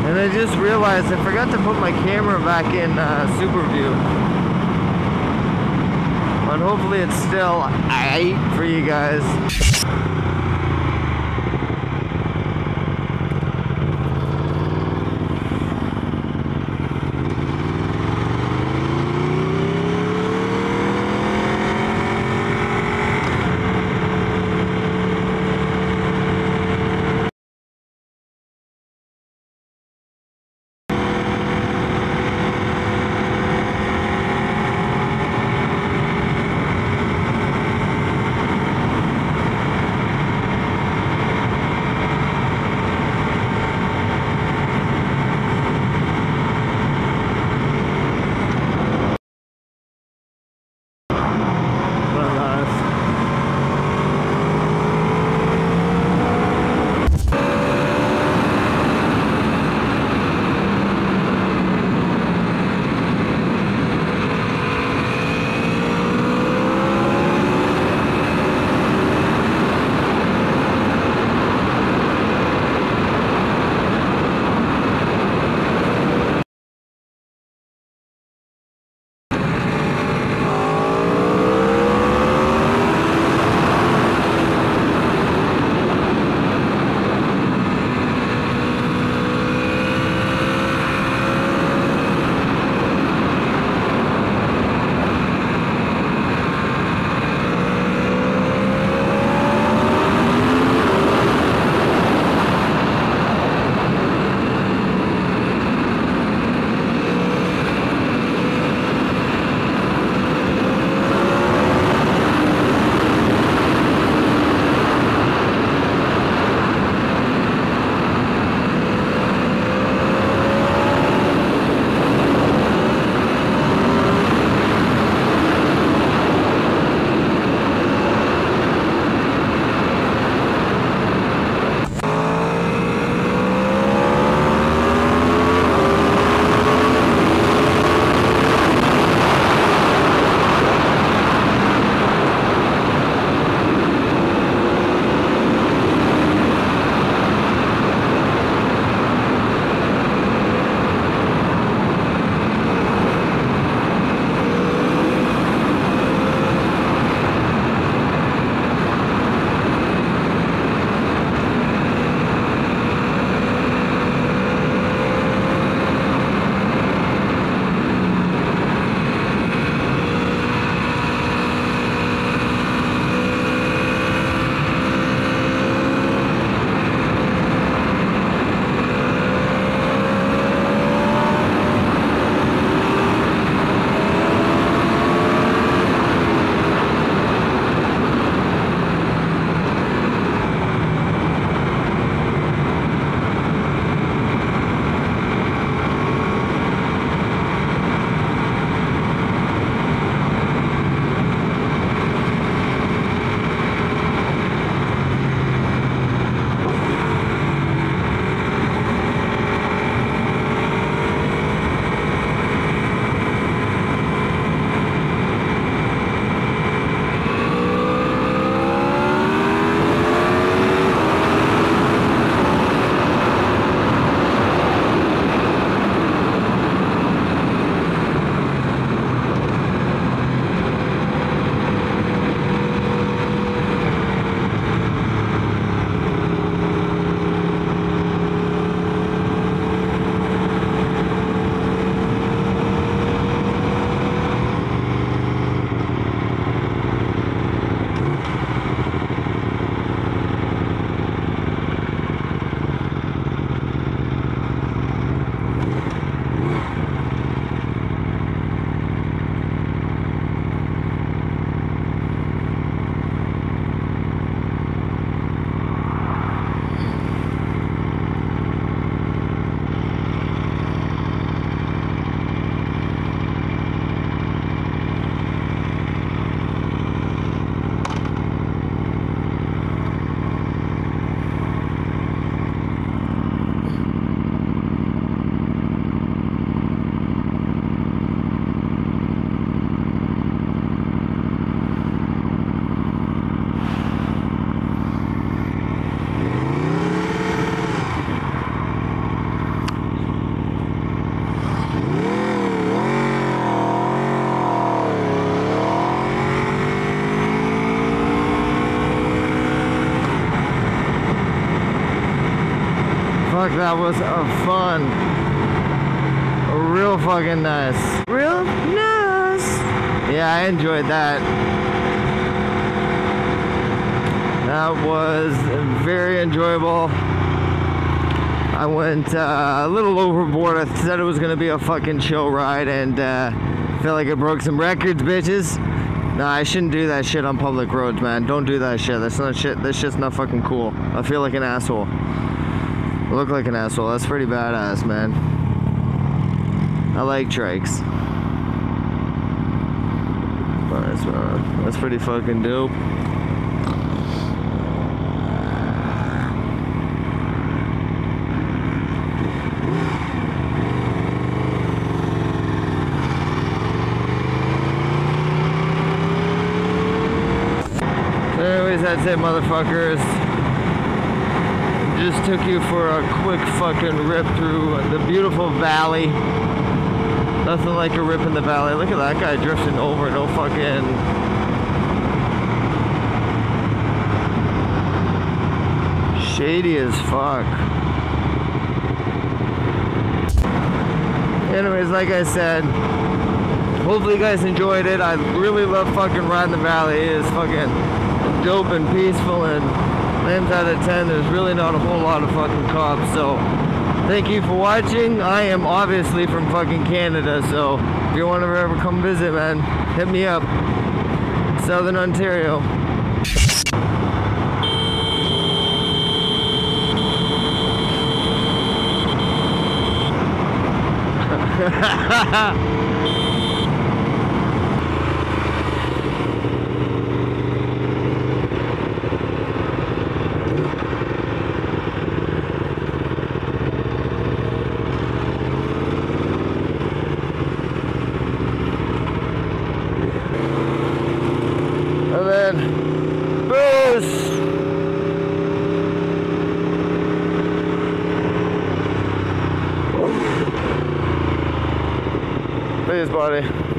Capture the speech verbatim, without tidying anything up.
And I just realized I forgot to put my camera back in uh, super view. But hopefully it's still aight for you guys. that was a fun. Real fucking nice. Real nice. Yeah, I enjoyed that. That was very enjoyable. I went uh, a little overboard. I said it was gonna be a fucking chill ride, and uh, feel like it broke some records, bitches. Nah, I shouldn't do that shit on public roads, man. Don't do that shit. That's not shit. That shit's not fucking cool. I feel like an asshole. I look like an asshole. That's pretty badass, man. I like trikes. That's, uh, that's pretty fucking dope. Anyways, that's it, motherfuckers. Just took you for a quick fucking rip through the beautiful valley. Nothing like a rip in the valley. Look at that guy drifting over. No fucking... shady as fuck. Anyways, like I said, hopefully you guys enjoyed it. I really love fucking riding the valley. It is fucking dope and peaceful, and nine out of ten, there's really not a whole lot of fucking cops. So thank you for watching. I am obviously from fucking Canada, so if you want to ever come visit, man, hit me up. Southern Ontario. And then boost. Please, buddy.